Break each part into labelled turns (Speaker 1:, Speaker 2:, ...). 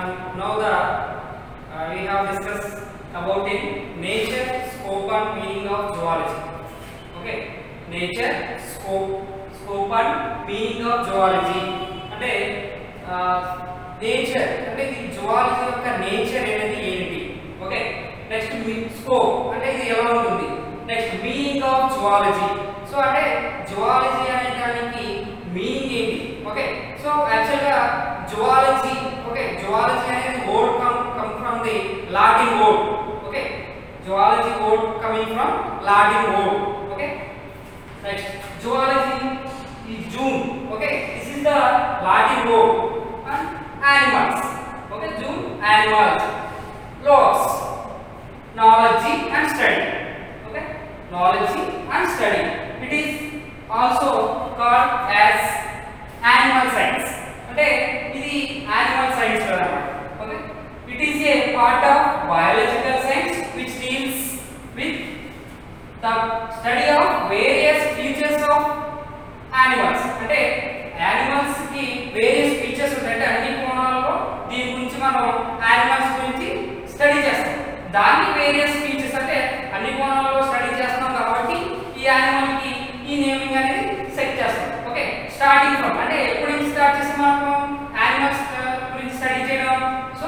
Speaker 1: now we have discussed about in nature, scope and meaning of zoology. Okay, nature, scope and meaning of zoology. అంటే nature అంటే ఇది zoology యొక్క nature అనేది ఏంటి. Okay, next scope అంటే ఇది ఎలా ఉంటుంది. Next meaning of zoology. So అంటే జువాలజీ అనే దానికి మీనింగ్ ఏంటి. Okay, so actually zoology, okay, zoology అనేది word come from the Latin word. Okay, zoology word coming from Latin word. Okay, next zoology is June. Okay, this is the Latin word. And animals. Okay, June, animals. Logos, knowledge and study. Okay, knowledge and study. It is also called as animal science. Okay, ఇది animal science అన్నమాట. Okay, it is a part of biological science which deals with the study of various features of animals. అంటే animals కి various features ఉంటాయి. అంటే అన్ని కోణాల్లో దీని గురించి మనం యానిమల్స్ గురించి స్టడీ చేస్తాం. దాన్ని వేరియస్ ఫీచర్స్ అంటే అన్ని కోణాల్లో స్టడీ చేస్తాం కాబట్టి ఈ యానిమల్ కి ఈ నేమింగ్ అనేది సెట్ చేస్తాం. ఓకే, స్టార్టింగ్ ఫ్రమ్ అంటే ఎప్పుడు నుంచి స్టార్ట్ చేస్తాం మనం యానిమల్స్ గురించి స్టడీ చేయడం. సో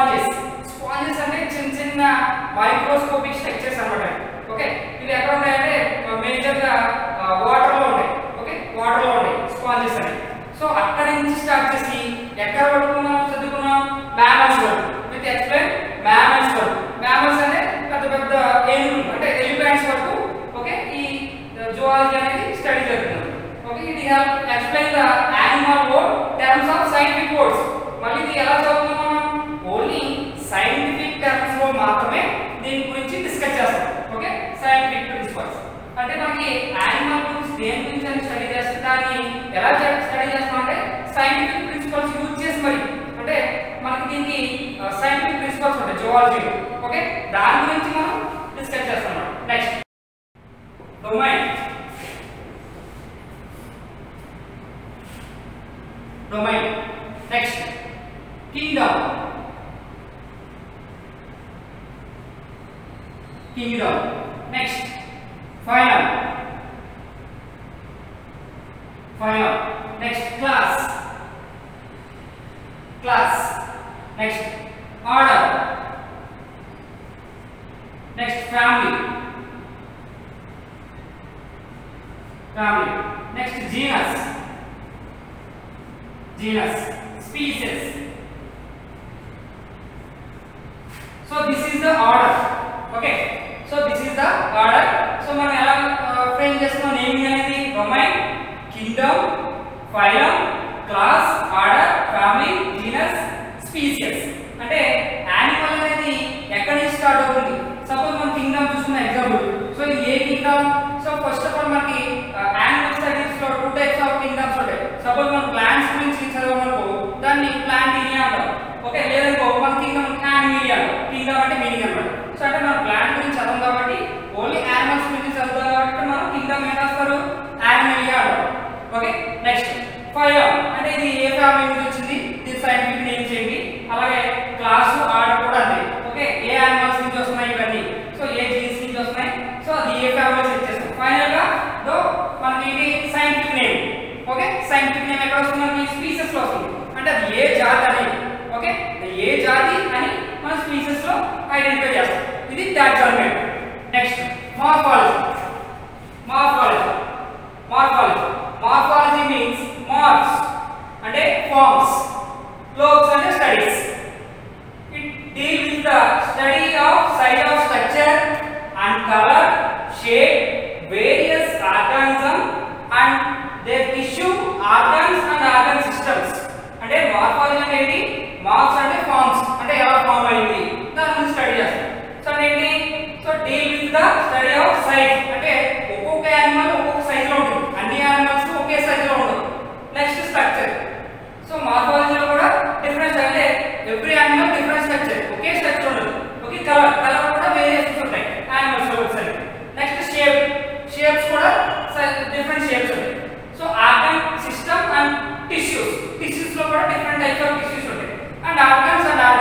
Speaker 1: స్పాంజెస్ అంటే చిన్న చిన్న మైక్రోస్కోపిక్ స్ట్రక్చర్స్ అన్నమాట. ఓకే, ఇవి ఎక్కడ ఉంటాయంటే మేజర్ గా వాటర్ లో ఉంటాయి. వాటర్ లో ఉంటాయి స్పాంజెస్ అని. సో అక్కడి నుంచి స్టార్ట్ చేసి ఎక్కడ వరకు మనం చదువుకున్నాం మ్యామల్స్ వరకు. విత్ ఎక్స్ప్లెయిన్ మ్యామల్స్ వరకు. మ్యామల్స్ అంటే పెద్ద పెద్ద ఏనుగులు అంటే ఎలిఫెంట్స్ వరకు. ఓకే, ఈ జువాలజీ అనేది స్టడీ జరుగుతుంది. ఓకే, ఇది help explain the animal word terms of scientific words. మళ్ళీ ఇది ఎలా చదువుతున్నాం మనం ఓన్లీ సైంటిఫిక్ టర్మ్స్ లో మాత్రమే దీని గురించి డిస్కస్ చేస్తాం. ఓకే, సైంటిఫిక్ ప్రిన్సిపల్స్ అంటే మనకి యానిమల్ గురించి దేని గురించి అని స్టడీ చేస్తే దాన్ని ఎలా స్టడీ చేస్తాం అంటే సైంటిఫిక్ ప్రిన్సిపల్స్ యూజ్ చేసి మరి అంటే మనకి దీనికి సైంటిఫిక్ ప్రిన్సిపల్స్ ఉంటాయి జువాలజీలో. ఓకే, దాని గురించి మనం డిస్కస్ చేస్తాం. Next domain. Next kingdom. Next final. Next class. Next order. Next family. Next genus. Species. So this is the order. Okay, so this is the order. So మనం ఎలా frame చేస్తున్నాం naming అనేది domain, kingdom, phylum, class, order, family, genus, species. అంటే animal అనేది ఎక్కడి నుంచి start అవుతుంది. Suppose మనం కింగ్డమ్ చూసుకున్న ఎగ్జాంపుల్. సో ఇది ఏ kingdom. So first of all మనకి యానిమల్ స్టడీస్ లో 2 టైప్స్ ఆఫ్ కింగ్డమ్స్ ఉంటాయి. సపోజ్ మనం ప్లాంట్స్ గురించి చదవమనుకో దాన్ని ప్లాంటీనియా అంటాం. ఓకే, లేదనుకో మన కింగ్డమ్ యానిమీలియా అంటాం. కింగ్డమ్ అంటే మీనింగ్ అన్నమాట. సో అంటే మనం ప్లాంట్ గురించి చదవం కాబట్టి ఓన్లీ యానిమల్స్ గురించి చదువుతాం కాబట్టి మనం కింగ్డమ్ ఏం రాస్తారు యానిమలియా అంటాం. ఓకే, నెక్స్ట్ ఫైలం అంటే ఇది ఏ ఫ్యామిలీ నుంచి వచ్చింది దీని సైంటిఫిక్ నేమ్ చేయండి. అలాగే క్లాస్, ఆర్డర్ కూడా అంతే. ఓకే, ఏ యానిమల్స్ నుంచి వస్తున్నాయి ఇవన్నీ. సో ఏ జీన్స్ నుంచి వస్తున్నాయి. సో అది ఏ ఫ్యామిలీ సెట్ చేస్తాం. ఫైనల్ గా మనకి ఇది scientific name. Okay, scientific name ఎక్కడ వస్తుంది మనకి స్పీసెస్ లో వస్తుంది. అంటే అది ఏ జాతి అనేది. ఓకే, ఏ జాతి అని మన స్పీసెస్ లో ఐడెంటిఫై చేస్తాం. ఇది taxonomy. Next morphology means morphs అంటే ఫార్మ్స్, లోగ్స్ అంటే studies. It deal with the study of size of structure and colour, shape, various organism and their tissue, organs and organ systems. అంటే morphology అంటే ఏంటి, marks అంటే forms అంటే ఎలా form అయింది దాని గురించి స్టడీ చేస్తాం. సో ఏంటి, so deal with the study of size అంటే ఒక్కొక్క యానిమల్ ఒక్కొక్క సైజ్ లో ఉంటుంది. అన్ని యానిమల్స్ ఒకే సైజ్ లో ఉండదు. Next structure. సో మార్ఫాలజీలో కూడా డిఫరెన్స్ అంటే ఎవ్రీ యానిమల్ డిఫరెంట్ స్ట్రక్చర్, ఒకే స్ట్రక్చర్ ఉండదు. ఓకే, కలర్ కూడా వేరియేషన్స్ ఉంటాయి యానిమల్స్ లో ఒకసారి. నెక్స్ట్ షేప్స్ కూడా డిఫరెంట్ షేప్స్ ఉంటాయి. So organ system and tissues లో కూడా డిఫరెంట్ టైప్స్ ఆఫ్ టిష్యూస్ ఉంటాయి. And organs and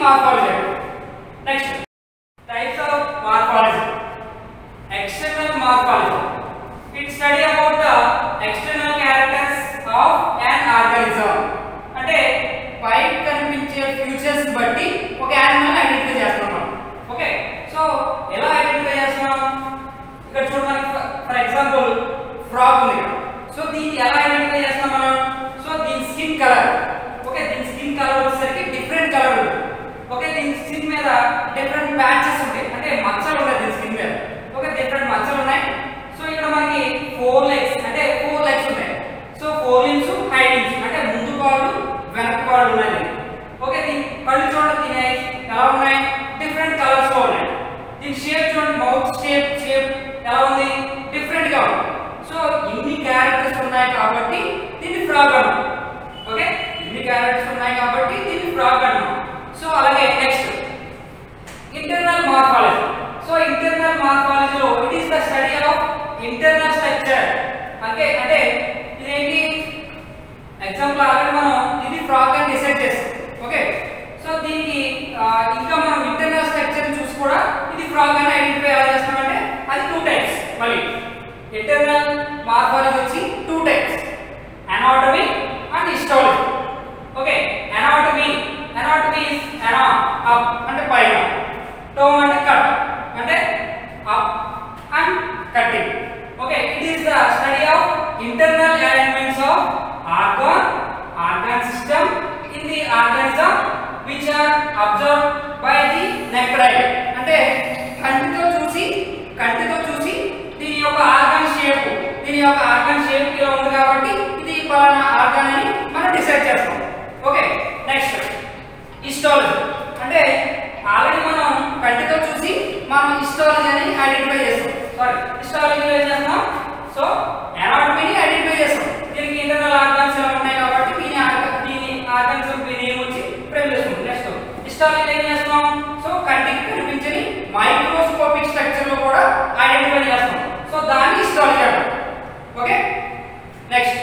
Speaker 1: morphology. Next types of morphology. External morphology. It study about the external characters of an organism. అంటే బయట కనిపించే features బట్టి ఒక animal identify చేస్తాం మనం. ఓకే, సో ఎలా ఐడెంటిఫై చేస్తాం? ఇక్కడ చూడండి, ఫర్ ఎగ్జాంపుల్ ఫ్రాగ్ ఉంది. సో దీన్ని ఎలా ఐడెంటిఫై చేస్తాం మనం? సో దీని స్కిన్ కలర్. ఓకే, దీని స్కిన్ కలర్ వచ్చేసరికి డిఫరెంట్ కలర్ ఉంటుంది. ఓకే, దీని స్కిన్ మీద డిఫరెంట్ ప్యాచెస్ ఉంటాయి, అంటే మచ్చలు ఉంటాయి దీని స్కిన్ మీద. ఓకే, డిఫరెంట్ మచ్చలు ఉన్నాయి. సో ఇక్కడ మనకి 4 legs అంటే 4 legs ఉన్నాయి. సో 4 limbs, hind limbs అంటే ముందు కాళ్ళు వెనక కాళ్ళు ఉన్నాయి. ఓకే, దీని కళ్ళు చూడండి, దీని ఎలా ఉన్నాయి? డిఫరెంట్ కలర్స్ లో ఉన్నాయి. దీని షేప్ చూడండి, మౌత్ షేప్ ఎలా ఉంది? డిఫరెంట్ గా ఉంది. సో ఇన్ని క్యారెక్టర్స్ ఉన్నాయి కాబట్టి దీన్ని ఫ్రాగ్ అన్నాం. ఓకే, ఇన్ని క్యారెక్టర్స్ ఉన్నాయి కాబట్టి దీన్ని ఫ్రాగ్ అన్నాం. సో అలాగే next internal morphology. So internal మార్ఫాలజీలో it is the study of internal structure. అంటే ఇదేంటి? ఎగ్జాంపుల్ ఆల్రెడీ మనం ఇది ఫ్రాగ్ అని డిసైడ్ చేస్తాం. ఓకే, సో దీనికి ఇంకా మనం ఇంటర్నల్ స్ట్రక్చర్ చూసి కూడా ఇది ఫ్రాగ్ అని ఐడెంటిఫై ఎలా చేస్తామంటే అది 2 టైప్స్. మళ్ళీ ఇంటర్నల్ మార్ఫాలజీ వచ్చి 2 types, anatomy and histology. Okay, anatomy is up అంటే పైన, టోమ్ అంటే కట్ అంటే up and cutting. Okay, it is the study of internal arrangements of organ system in the organism which are observed by the naked eye. అంటే కంటితో చూసి దీని యొక్క organ shape ఇలా ఉంది కాబట్టి ఇది పలానా ఆర్గాన్ అని మనం డిసైడ్ చేస్తాం. Okay, next histology. అంటే ఆల్రెడీ మనం కంటితో చూసి మనం హిస్టాలజీ అని ఐడెంటిఫై చేస్తాం. హిస్టాలజీలో ఏం చేస్తాం? సో అనాటమీని ఐడెంటిఫై చేస్తాం. దీనికి ఇంటర్నల్ ఆర్గాన్స్ ఎలా ఉన్నాయి కాబట్టి దీని ఆర్గాన్స్ నేమ్ వచ్చి ఫ్రేమ్ చేసుకుంటాం. నెక్స్ట్ హిస్టాలజీలో ఏం చేస్తాం? సో కంటికి కనిపించని మైక్రోస్కోపిక్ స్ట్రక్చర్ లో కూడా ఐడెంటిఫై చేస్తాం. సో దాన్ని హిస్టాలజీ అంటాం. Okay, next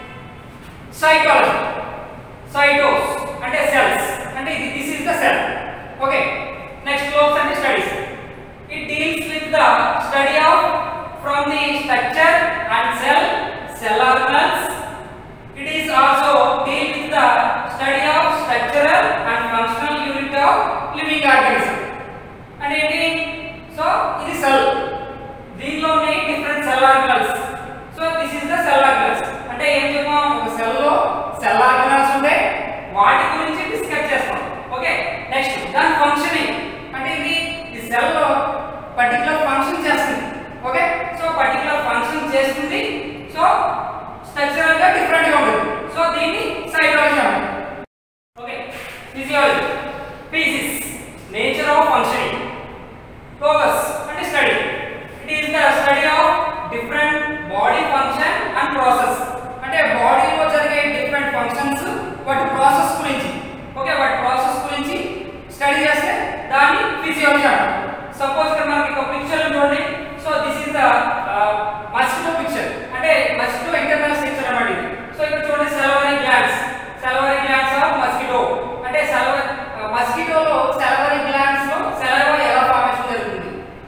Speaker 1: psychology. సైటోస్ అంటే సెల్స్, అంటే this is the cell. Okay, next close అంటే studies. It deals with the study of from the structure and cell organelles. It is also deal with the study of structural and functional unit of living organism. And ఏంటి? So ఇది cell, దీనిలోనే different cell organelles. So this is the cell organelles. అంటే ఏం చెప్పాం? ఒక cell లో cell organelles ఉంటాయి, వాటి గురించి డిస్కస్ చేస్తాం. ఓకే, నెక్స్ట్ దాని ఫంక్షనింగ్. అంటే ఇది ఈ సెల్ లో పర్టికులర్ ఫంక్షన్ చేస్తుంది. ఓకే, సో పర్టికులర్ ఫంక్షన్ చేస్తుంది. సో స్ట్రక్చరల్ గా డిఫరెంట్ గా ఉంటుంది. సో దీన్ని సైకాలజీ అంటారు. Okay, physiology. Physics nature of functioning. Focus అంటే study. It is the study of different body function and process. అంటే బాడీలో జరిగే డిఫరెంట్ ఫంక్షన్స్ వాటి ప్రాసెస్ గురించి. ఓకే, వాటి ప్రాసెస్ గురించి స్టడీ చేస్తే దాన్ని ఫిజియాలజీ అంటారు. సపోజ్ ఇక్కడ మనకి ఒక పిక్చర్ చూడండి. So this is the mosquito picture. అంటే మస్కిటో ఇంటర్నల్ స్ట్రక్చర్ అన్నమాట ఇది. సో ఇక్కడ చూడండి సలవరీ గ్లాండ్స్ ఆఫ్ మస్కిటో. అంటే మస్కిటోలో సలవరీ గ్లాండ్స్ లో సలైవా ఎలా ఫార్మేషన్ జరుగుతుంది,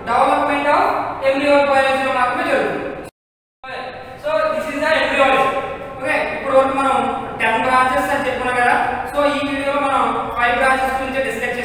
Speaker 1: డెవలప్మెంట్ ఆఫ్ ఎంబ్రియో బయాలజీలో మాత్రమే జరుగుతుంది. So this is the embryology. Okay, ఇప్పుడు వరకు మనం 10 బ్రాంచెస్ అని చెప్పుకున్నాం కదా. సో ఈ వీడియోలో మనం 5 బ్రాంచెస్ గురించి డిస్కస్